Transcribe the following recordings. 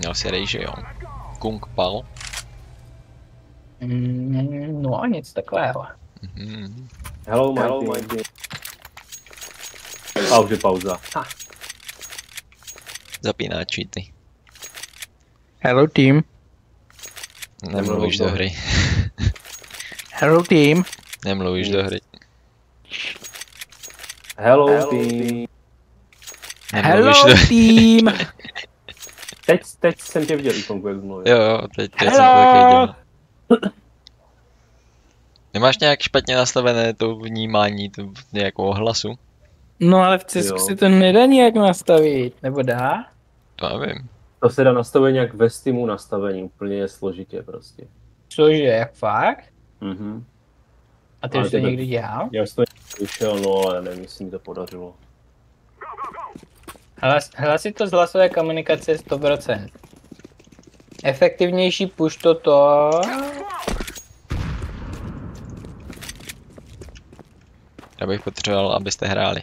Asi rej, že jo. Kung Pao. No, nic takového. Hello, Mikey. A už je pauza. Zapíná cheaty. Hello team. Nemluvíš do hry. Hello team. Nemluvíš do hry. Hello team. Hello team. Teď jsem tě viděl, Ikonku, jak mluvil. Jo, teď jsem to taky viděl. Nemáš nějak špatně nastavené to vnímání nějakého hlasu? No ale v Cisku si to nedá nějak nastavit, nebo dá? To nevím. To se dá nastavit nějak ve Steamu nastavení, úplně je složitě prostě. Cože, jak fakt? Mhm. A ty už to někdy dělal? Já už to vyšel, no ale nevím, jestli mi to podařilo. Hlasit to z hlasové komunikace 100%. Efektivnější push to. Já bych potřeboval, abyste hráli.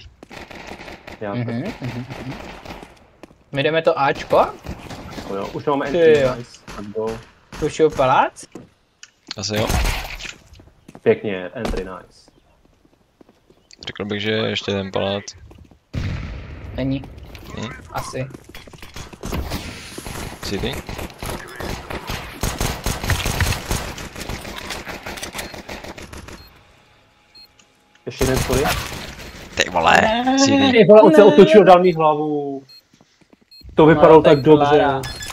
My jdeme to Ačko? Jo, už máme entry, nice. Pušuju palác? Asi jo. Pěkně, entry, nice. Řekl bych, že ještě ten palác. Není. Asi. City? Ještě jeden story. Ty vole, City. Ty vole, on se otočil, dal mi hlavu. To vypadalo tak dobře.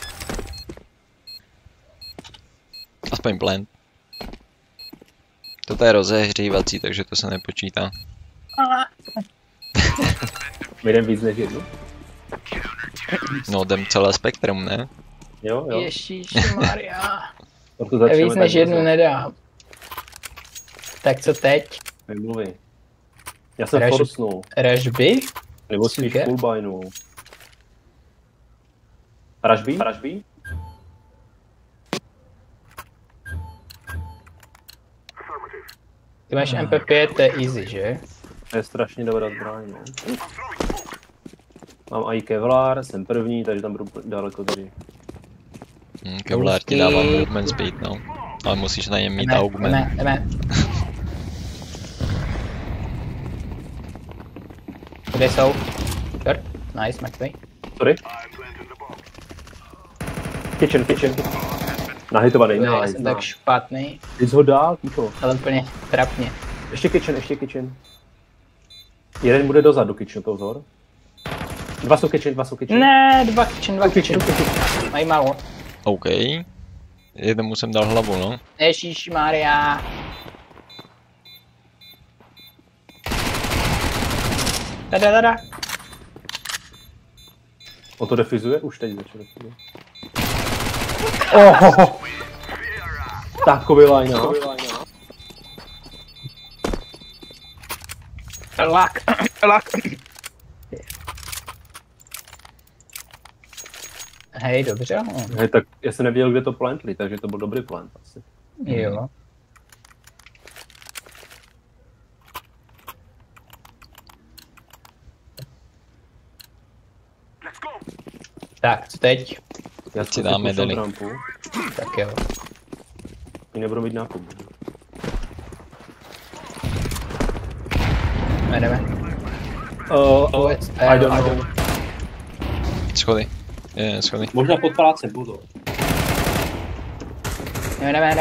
Aspoň plant. Toto je rozehřívací, takže to se nepočítá. My jdem víc než jednu? No, jdem celé spektrum, ne? Jo. Ježišmarja. Já víc než jednu nedám. Tak co teď? Nemluví. Já jsem forsnul. Rushby? Nebo spíš fullbinul. Rushby? Ty máš MP5, to je easy, že? To je strašně dobrá zbraň, no. Mám i Kevlar, jsem první, takže tam budu daleko dřív. Kevlar ti dává movement speed, no. Ale musíš na něm mít augment. Jdeme. Kde jsou? Short? Nice, mrtvej. Sorry? Kitchen. Nahitovaný, nice. Jsem tak špatný. Ty jsi ho dál, Kiko. Ale úplně trapně. Ještě kitchen. Jeden bude dozadu kitchen, pozor. Dva jsou kitchen. Ne, dva kitchen. Mají málo. OK. Jednomu jsem dal hlavu, no. Ježišmarja. Tada. O to defizuje? Už teď začal defizuje. Takový line, no. Lak. Hej, dobře. Hej, tak já jsem nevěděl, kde to plantli, takže to byl dobrý plant asi. Jo. Tak, co teď? Já si dáme deli. Tak jo. My nebudou mít nákup. Jdeme. I don't know. Schody. Schody. Možná pod palácem budou. Jdeme.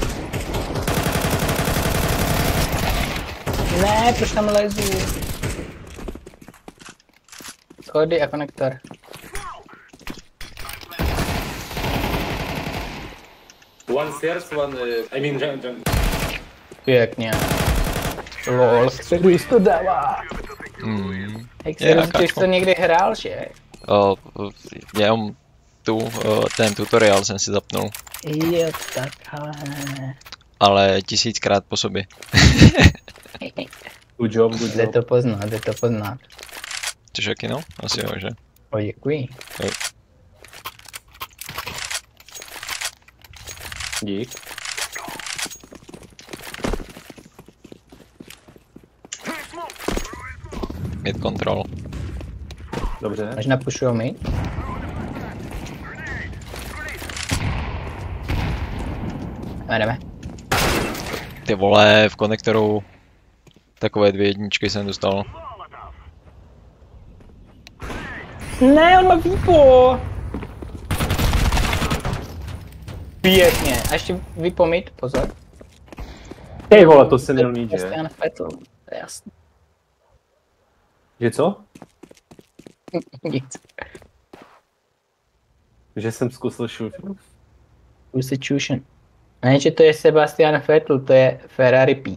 Ne, proč tam lezu? Schody a konektor. One stairs, one, I mean jungle. Pěkně. Lol, Xerus to dává. Xerus, ty jsi to někdy hrál, že? Jenom ten tutoriál jsem si zapnul. Jo, takhle. Ale 1000krát po sobě. Good job. Jde to poznat. Což jaký no? Asi jo, že? O, děkuji. Jo. Dík. Mid control. Dobře. Až napušuju mid. Jdeme. Ty vole, v konektoru takové 2 jedničky jsem dostal. Ne, on má výpo! Pěkně. A ještě vypomít, pozor. Ty vole, to se měl mít, že? Bastian Vettel, to je jasný. Že co? Nic. Že jsem zkusil šut. Substitution. Ne, že to je Sebastian Vettel, to je Ferrari Peak.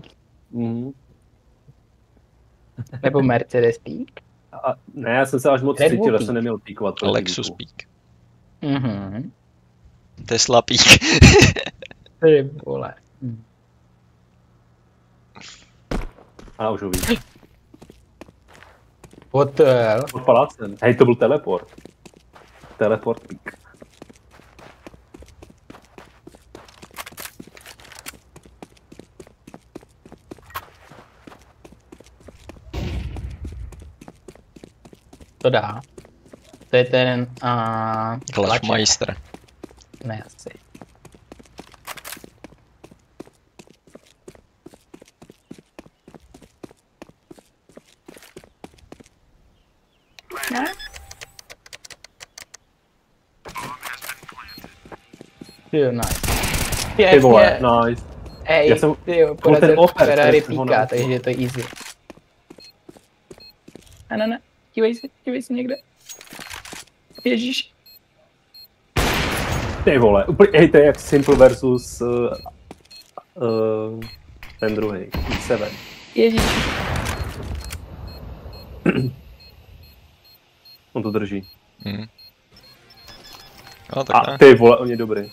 Nebo Mercedes Peak. Ne, já jsem se až moc cítil, že jsem neměl píkovat. Lexus Peak. Mhm. Tesla Peak. Ty vole. A už ho víš. What the hell? Pod palácem. Hej, to byl teleport. Teleport Peak. To dá. To je ten... Clashmeister. Ne, asi. Ne? Jo, nice. Ty vole, nice. Hej, Já jsem- tyjo, ten porazil oper, Ferrari který jsem ho Píka, naučil. takže je to easy. Ne, dívej se někde. Ježíš. Ty vole, úplně, hej, to je jak Simple versus ten druhý, X7. Ježíš. On to drží. No tak A ne. ty vole, on je dobrý.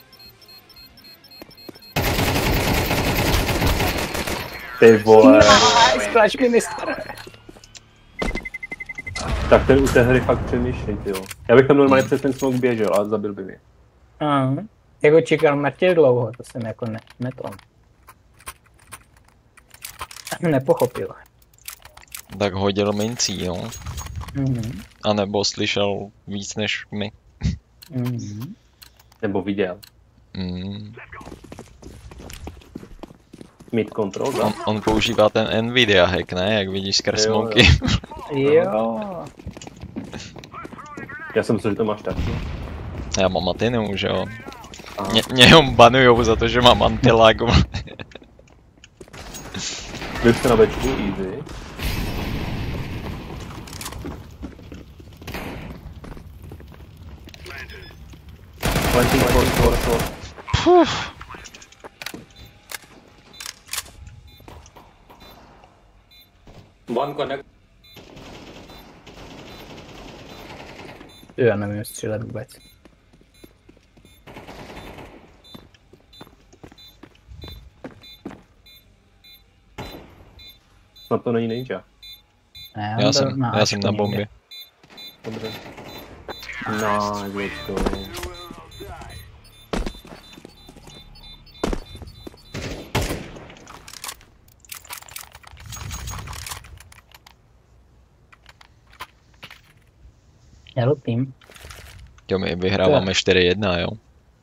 Ty vole. Nice, Clash Minister. Tak ten u té hry fakt přemýšlej, tyjo. Já bych tam normálně přes ten smoke běžel, ale zabil by mě. Jako čekal mrtě dlouho, to jsem jako nepochopil. Tak hodil mincí, no. A nebo slyšel víc než my. Nebo viděl. Mid control, tak? On používá ten Nvidia hack, ne? Jak vidíš skrz Jo, smoky. Jo. Já jsem myslel, že to máš taky. Já mám Atinu, že jo. Mě ho banujou za to, že mám antilagu. Byl jste na bečku, easy. Planting for. One connect. Jo, já nevím střílet vůbec. Snad to není ninja. Ne, Já jsem na bombě. Dobře. No, je to. Hello team. Jo, my vyhráváme 4-1, jo.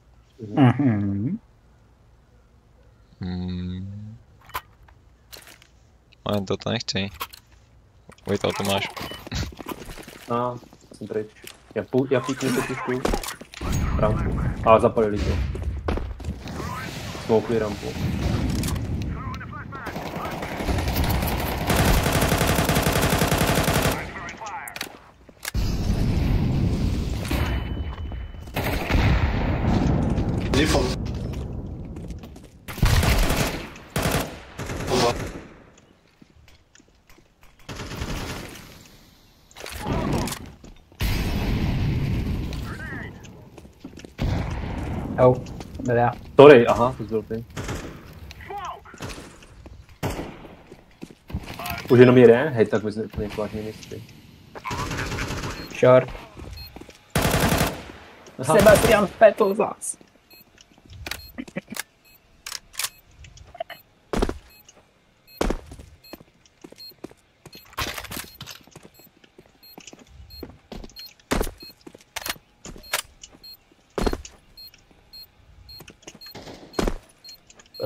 Ale to nechci. Vojto, to máš. Jsem pryč. Já píknu totiž tu rampu. Ale zapalili to. Smokli rampu. Default. Oh, dobrá. Sorry, aha, to byl ty. Už jenom jeden? Hej, tak jsme úplně vážně mistry. Short. Sebastian Vettel zas.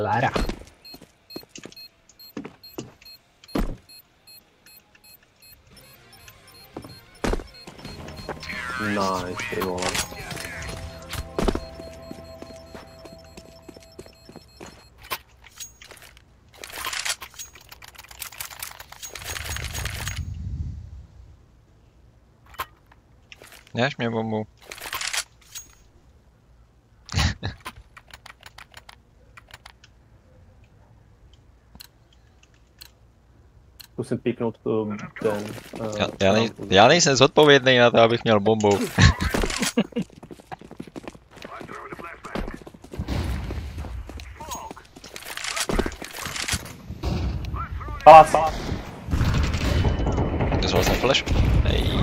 Lara. Nice, ty vole. Než mě bombu. Zkusím píknout ten... Já nejsem zodpovědný na to, abych měl bombu. Palác. Vyzval jsem flash? Hej.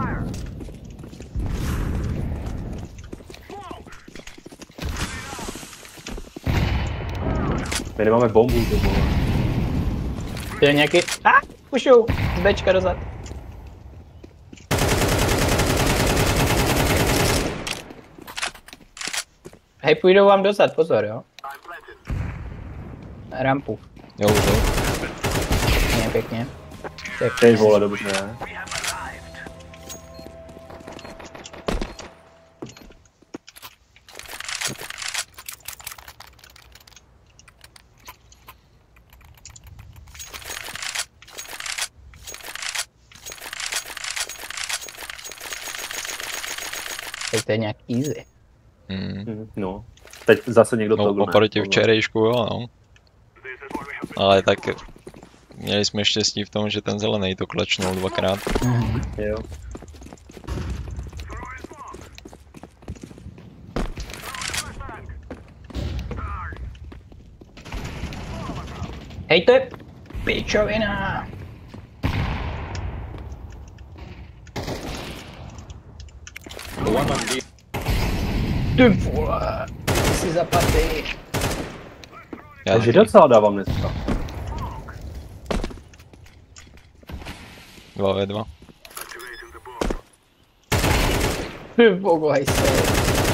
My nemáme bombu, to vole. Je nějaký... Pušou! Z Bčka dozad. Hej, půjdou vám dozad, pozor, jo. Rampu. Jo, už jo. Pěkně, pěkně. Ty vole, dobře. Teď to je nějak easy. No. Teď zase někdo to oproti včerejšku, jo, no. Ale tak měli jsme štěstí v tom, že ten zelený to klečnul dvakrát. Jo. Hej, to je pičovina. Ty vole, si zapatý. Takže docela dávám dneska. 2v2. Ty vole, se.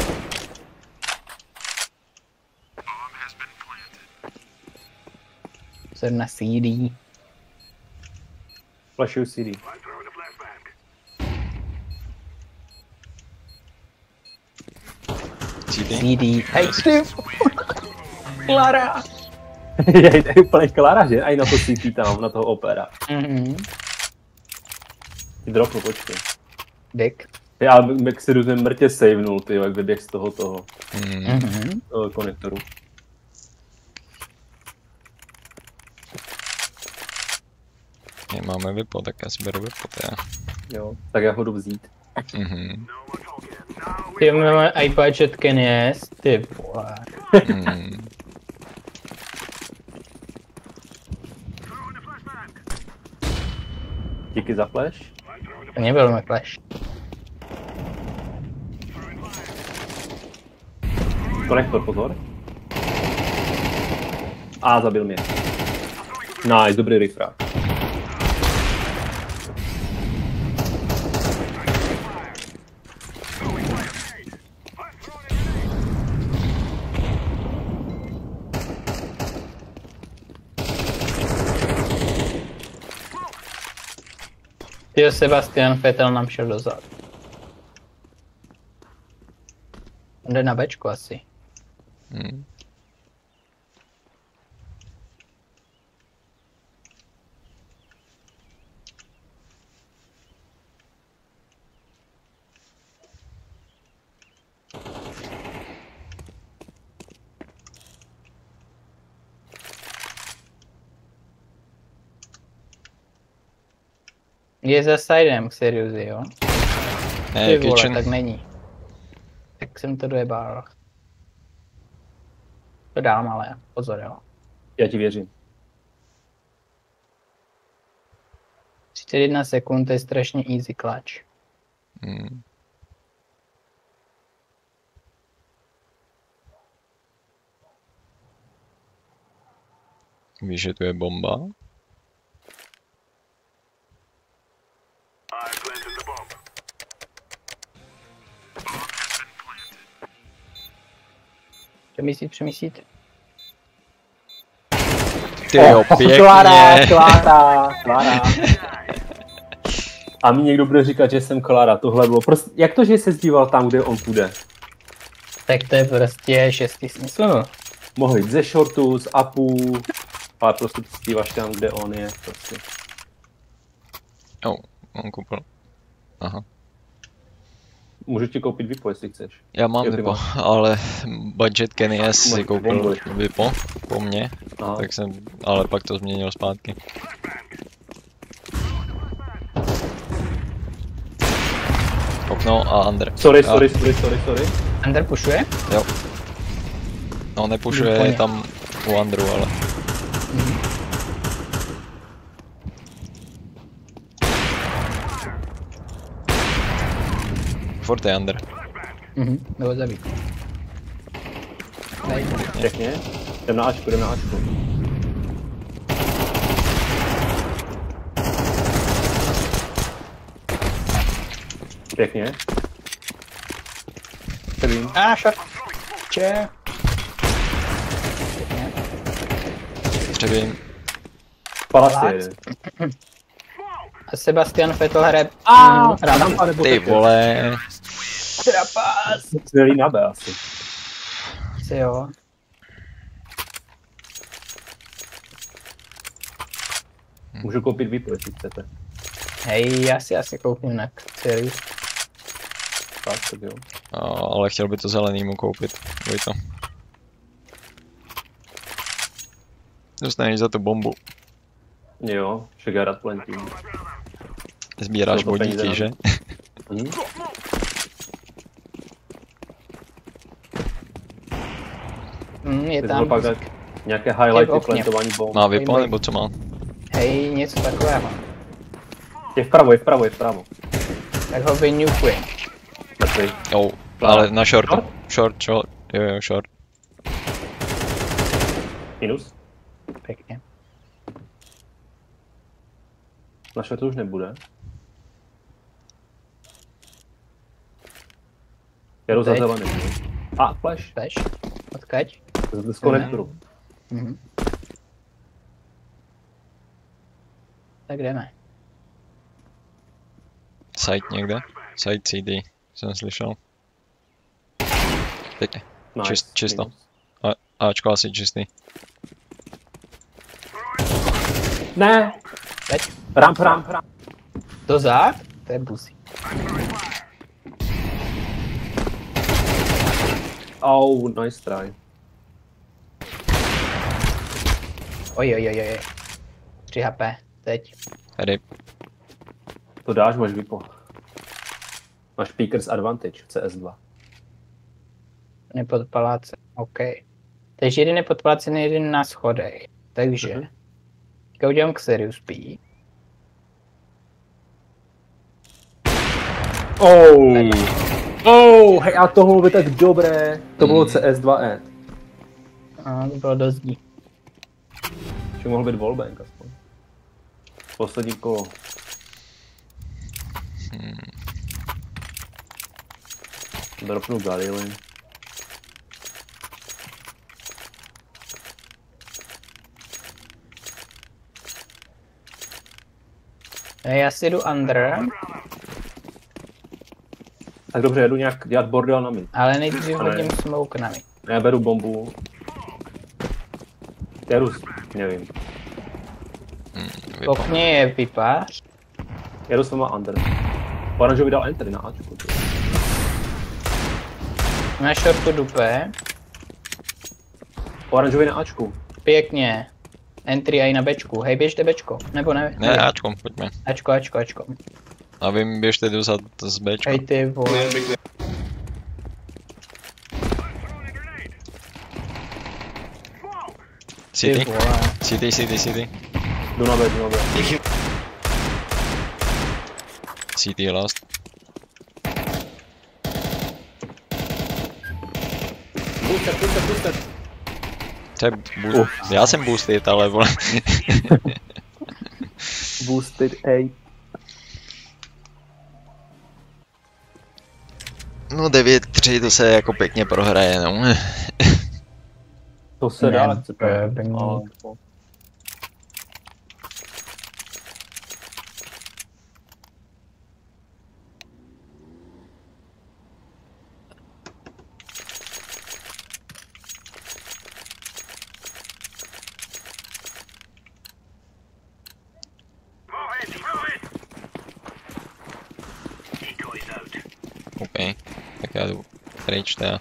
Jsem na CD. Flashuju CD. CD. Hej, ty Klara. Je úplně Klara, že? A i na to CT tam, na toho opera. Dropnu, počkej. Dick. Já jak si různě mrtě savenul, ty jak vyběh z toho konektoru. Máme vypo, tak já si beru vypo, Jo, tak já ho jdu vzít. Ty máme iPad chatken jest, ty vole. Díky za flash. Nebyl mi flash. Konektor, pozor. A zabil mě. Nice, dobrý refrag. Ty Sebastian Vettel nám šel dozad. On jde na Bčku asi. Je za sidem, seriously, jo? Ne, Ty vole, kitchen. tak není. Tak jsem to dojebal. To dám ale, pozor, jo. Já ti věřím. 31 sekund, to je strašně easy clutch. Víš, že tu je bomba? Přemístit. Tyjo, pěkně. Klára. A mi někdo bude říkat, že jsem Klára, tohle bylo prostě, jak to, že se zdíval tam, kde on půjde? Tak to je prostě šestý smysl. Mohl jít ze shortu, z upů, ale prostě ty zdíváš tam, kde on je, prostě. Jo, on koupil. Aha. Můžu ti koupit Vipo, jestli chceš. Já mám Jo, ty Vipo, máš. ale budget Kenny S si koupil bomby. Vipo po mně, Aha. tak jsem, ale pak to změnil zpátky. Okno a under. Sorry. Under pushuje? Jo. No nepušuje, je tam u underu, ale... Furt je under. Nebo zabít. Pěkně. Jdem na Ačku. Pěkně. Prvním. Shot. Če. Střebím. Palasy. A Sebastian Vettel hraje... Ty vole. Trapas. Celý na B asi. Si jo. Můžu koupit Vipo, jestli chcete. Hej, já si asi koupím na Xerius. Tak jo. Ale chtěl by to zelenýmu koupit. Vojto. Dostaneš za to bombu. Jo, však já rád plentím. Sbíráš Jsou to peníze, bodíky, no. že? Je Teď tam... pak dát nějaké highlighty okně. plantování bomb. Má Vipo nebo co má? Hej, něco takového. Je vpravo. Tak ho vyňukuji. Mrtvý. Jo, ale na shortu. Short. Jo, short. Minus. Pěkně. Naše to už nebude. Jedu za Teď. zelený. A, flash. Peš. Odkaď? Z konektoru. Tak jdeme. Site někde? Site CD. Jsem slyšel. Pěkně. Nice. Čisto. Minus. Ačko asi čistý. Ne! Teď. Ramp. Dozad? To je busí. Oh, nice try. Oj. 3 HP. Teď. Ready. To dáš, máš Vipo. Máš Peakers Advantage, CS2. Nepodpaláce. OK. Takže jeden je pod palacem, jeden na schodech. Takže. Teďka udělám Xerius P. Hej, a to mohlo být tak dobré. To bylo CS2E. A to bylo dost dí. Že mohl být wallbang aspoň. Poslední kolo. Dropnu Galilin. Já si jdu under, Tak dobře, jedu nějak dělat bordel na mid. ale nejdřív hodím smoke na mid. Já beru bombu. Já jdu, nevím. V okně je pipář. Jedu s váma under. Oranžový dal enter na Ačku. Na shortu dupe. Oranžový na Ačku. Pěkně. Entry i na Bčku. Hej, běžte Bčko. Nebo ne? Ne, Ačkom, pojďme. Ačko. A vy běžte dozad z Bčka. Hej ty vole. Ty City? vole. City. Jdu na B. City je last. Booster. To je já jsem boosted, ale vole. Boosted A. No 9-3 to se jako pěkně prohraje, no. To se Ne, dá, to je pěkný. já jdu pryč teda.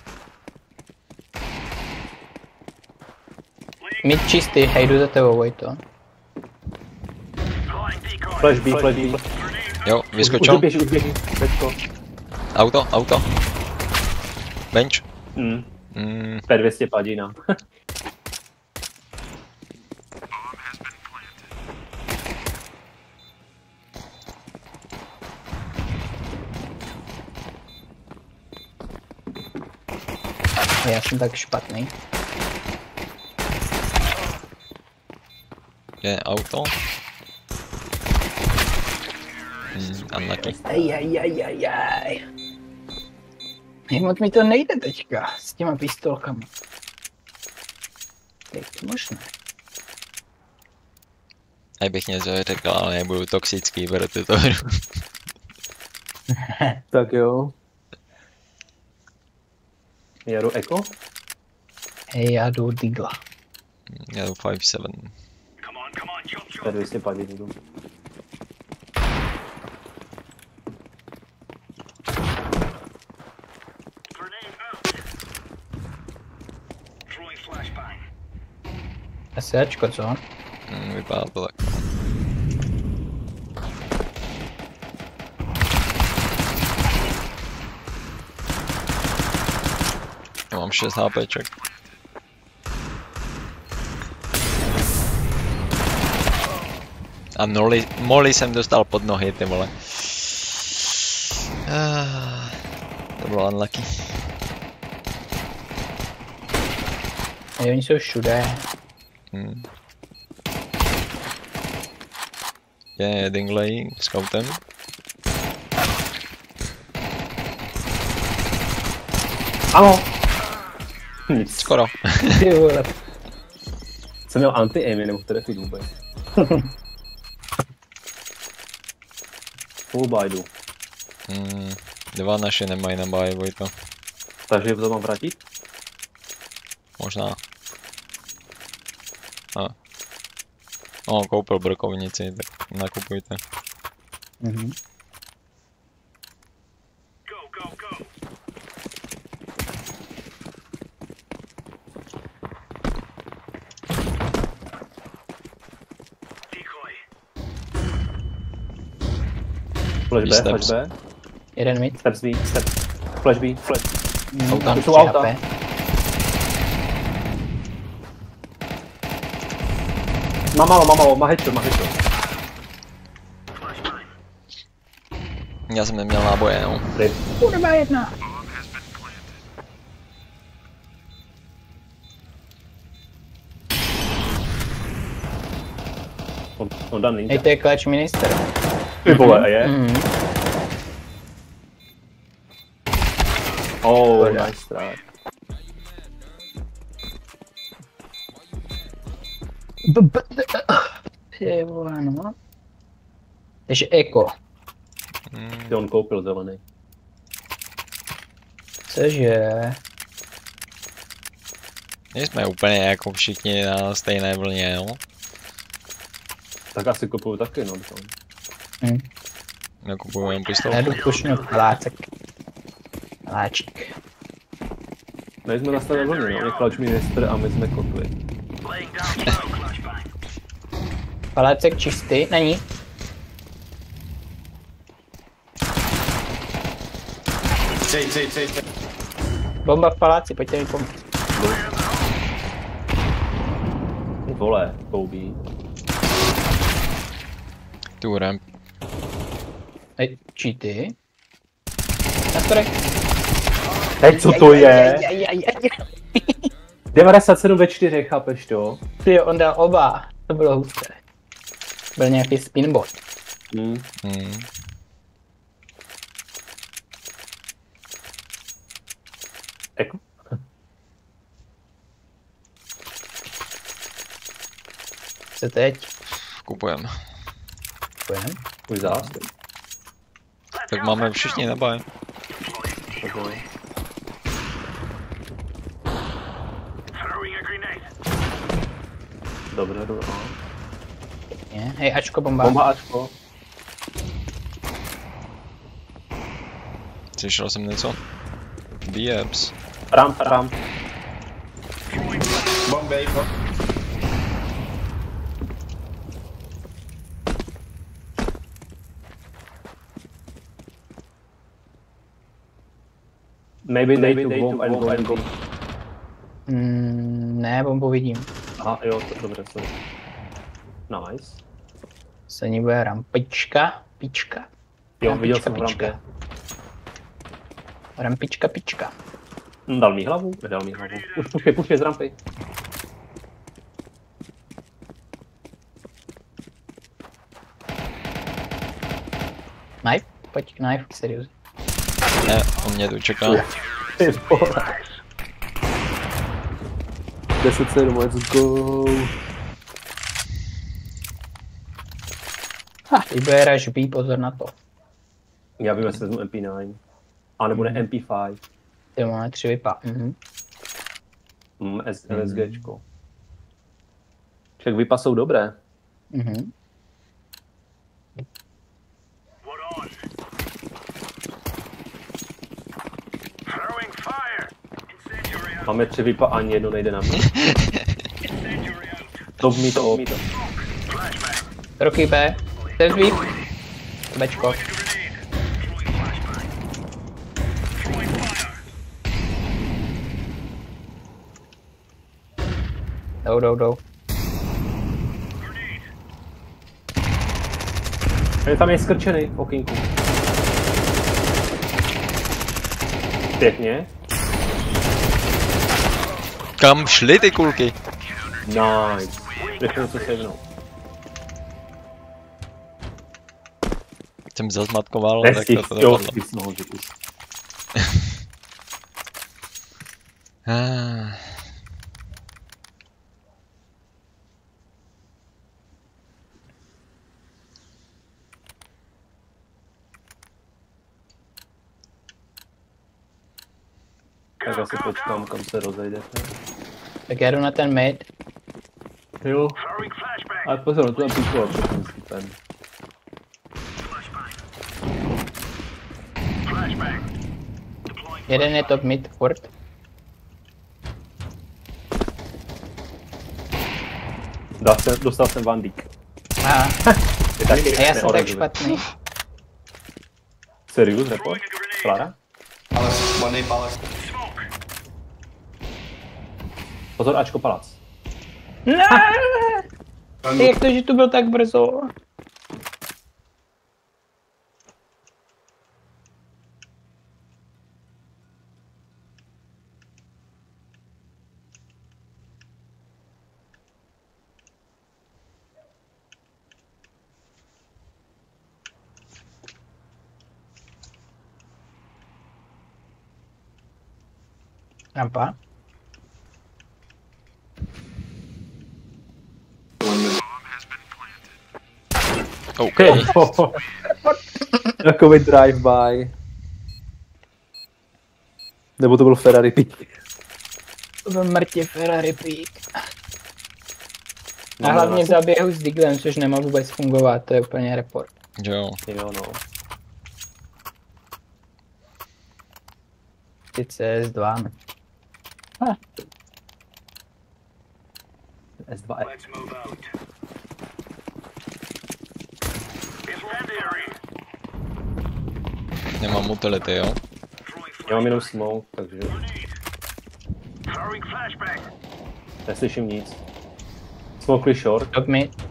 Mid čistý, hej, jdu za tebou, Vojto. Flash B. Jo, vyskočil. Už běží. Pečko. Auto. Bench. P200 padína. Já jsem tak špatný. Je auto. Unlucky. Ajajajajaj. Moc mi to nejde teďka s těma pistolkama. Jak to možné? Já bych něco řekl, ale nebudu toxický, berete to hru. Tak jo. Já jdu Eko? Hej, já jdu Digla. Já jdu 5-7. P200 padína jdu. Asi Ačko, co? Vypadá to tak. Já mám 6 HPček. A Molly jsem dostal pod nohy, ty vole. To bylo unlucky. A oni jsou všude. Je Dingley scoutem. Ano! Nic. Skoro. Ty vole. Jsem měl anti-aimy, nebo trefit vůbec. Full buy jdu. Dva naše nemají na buy, Vojto. Takže to mám vrátit? Možná. No, koupil brokovnici, tak nakupujte. Flash B. Jeden mid. Steps B, Flash B, flash. Tam jsou auta. Má malo, má headshot. Já jsem neměl náboje, no. Kurva jedna. On dá ninja. Hej, to je clutch minister. Ty vole, je? Oh, nice try. Ty vole, no. Takže Eko. Ty on koupil zelený. Cože? Nejsme úplně jako všichni na stejné vlně, no. Tak asi kupuju taky, no. Nakupuju jen Já pistolku. jdu pušnu palácek. Paláčík. Nejsme na stejné vlně, no. Je clutch minister a my jsme kotli. Palácek čistý, není. Bomba v paláci, pojďte mi pomoct. Ty vole, koubí. Tu ramp. Hej, cheaty. Nastorek. Hej, co to je? 97 ve 4, chápeš to? Ty on dal oba, to bylo husté. Byl nějaký spinbot. Eko? Co teď? Kupujem. Pojem. Už zás? Tak máme všichni na buy. Dobře, dobře. Hej, Ačko, bomba. Bomba Ačko. Slyšel jsem něco? B-Abs. Ramp. Bombay. Maybe they took bomb and go. Ne, bombu vidím. Aha, jo, dobře, sorry. Nice. Se ní bude rampička, pička. Jo, viděl jsem v rampě. Rampička, pička. Dal mi hlavu? Nedal mi hlavu. Už puškej z rampy. Knife? Pojď knife, seriózně. Ne, on mě tu čeká. Ty vole. 10-7, let's go. Teď bude rush B, pozor na to. Já vím, jestli vezmu MP9. A nebo ne MP5. Ty máme 3 vypa. SGčko. Však vypa jsou dobré. Máme 3 vypa, ani jedno nejde na mě. Top mi to. Roky B. Ten sweep. Bčko. Jdou. Tam je skrčený v okýnku. Pěkně. Kam šly ty kulky? Nice. Nechci něco sevnout. Jsem zazmatkoval, tak to dopadlo. Tak asi počkám, kam se rozejdete. Tak já jdu na ten mid. Jo. Ale pozor, to tam píšu před tím skipem. Jeden je top mid, furt. Dostal jsem Van Dijk. A já jsem tak špatný. Serius, report? Klára? Palace. Pozor, Ačko palác. Ne! Ty, jak to, že tu byl tak brzo? Rampa. OK. Takový drive-by. Nebo to byl Ferrari Peak. V mrtě Ferrari Peak. A hlavně zaběhu s Diglem, což nemá vůbec fungovat, to je úplně report. Jo. Jo, no. Ty CS2. S2. Nemám utility, jo? Já mám jenom smoke, takže... Neslyším nic. Smokely short. Top mid.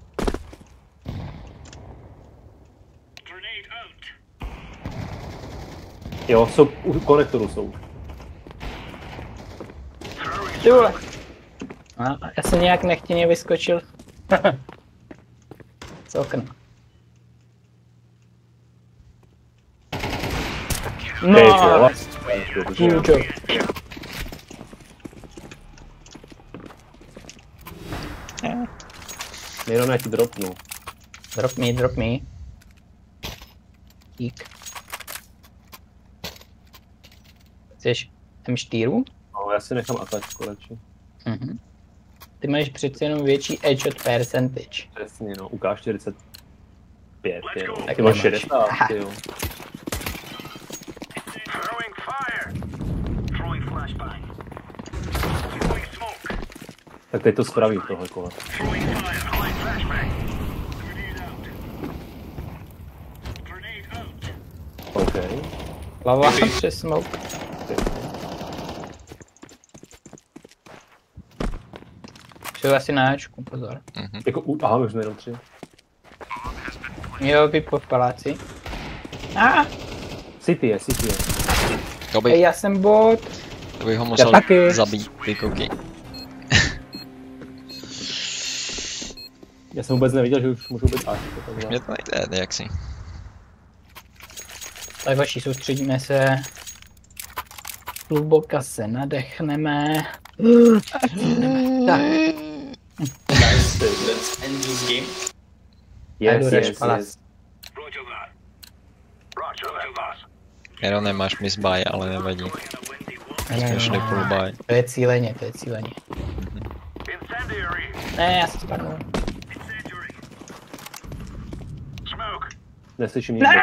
Jo, jsou u konektoru jsou. Ty vole. Já jsem nějak nechtěně vyskočil. Z okna. No, kůčo. Jenom já ti dropnu. Drop me. Dík. Chceš M4? No, já si nechám atačku radši. Ty máš přece jenom větší edge od percentage. Přesně, no, ukáž 45, jo. Tak Ty máš nemáš. 60, jo. Tak teď to spraví tohle kole. OK. Lava přes smoke. Jsou asi na Ačku, pozor. Jako, aha, my jsme jenom 3. Jo, vypo v paláci. City je. To bych, Já jsem bot. to bych ho musel taky. zabít, ty koky. Já jsem vůbec neviděl, že už můžou být až. Mě to nejde, jak si. Tak hoši, soustředíme se. Hluboka se nadechneme. Tak. Guys, let's end this game. Yes. Jero, nemáš miss buy, ale nevadí. Jsme šli full buy. To je cíleně. Ne, já se spadnu. Neslyším nic.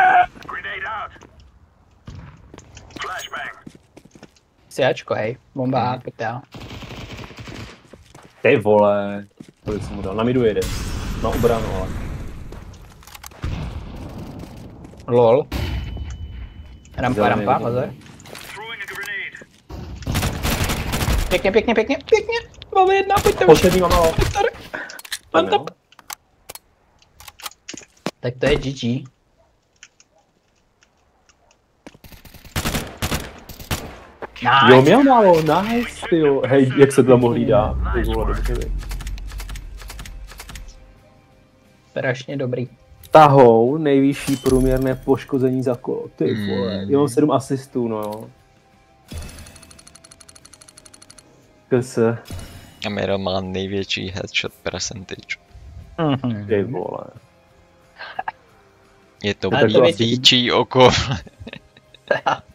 Si Ačko, hej. Bomba A, pojď dál. Ty vole. Kolik jsem mu dal? Na midu jede. Na obranu, ale. LOL. Rampa, Zelený, pozor. Pěkně. Máme jedna, pojďte už. Poslední mám malo. Mám top. Tak to je GG. Nice. Jo, měl málo, nice, tyjo. Hej, jak se to mohli dát? Ty vole, dobře. Strašně dobrý. Tahou nejvyšší průměrné poškození za kolo. Ty vole, já mám 7 asistů, no jo. KS. A Miro má největší headshot percentage. Ty vole. Je to Ale to bíčí oko.